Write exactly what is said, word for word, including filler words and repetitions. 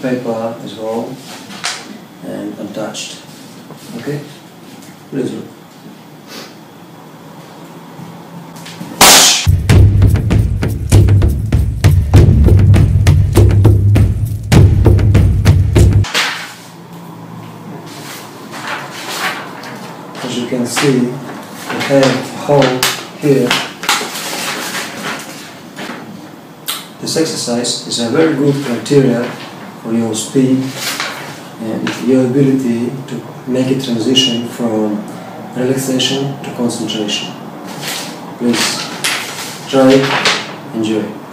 paper as well and untouched. Okay? Please look. As you can see, we have a hole here. This exercise is a very good criteria for your speed and your ability to make a transition from relaxation to concentration. Please try it, enjoy.